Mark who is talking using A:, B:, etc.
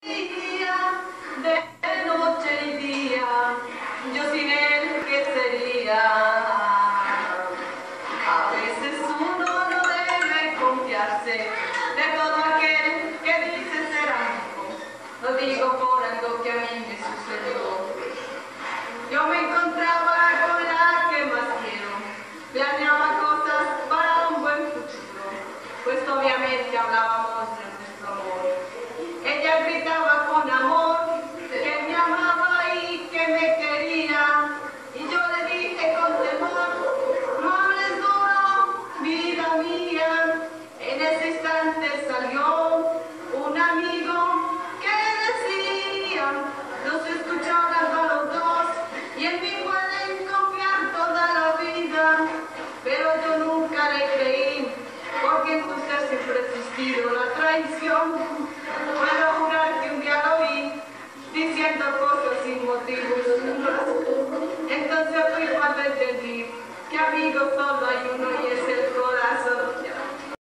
A: De noche y día, yo sin él, ¿qué sería? A veces uno no debe confiarse de todo aquel que dice ser amigo. Lo digo por algo que a mí me sucedió. Yo me encontraba con la que más quiero, planeaba cosas para un buen futuro, pues obviamente hablábamos de nuestro amor. Ella gritaba con amor que me amaba y que me quería, y yo le dije con temor, no hables duro, vida mía. En ese instante salió un amigo que decía, los escuchó hablando a los dos, y en mí pueden confiar toda la vida, pero yo nunca le creí, porque en tu ser siempre ha existido la traición. Puedo jurar que un día lo vi, diciendo cosas sin motivo y sin razón. Entonces fui cuando entendí que amigos solo hay uno y es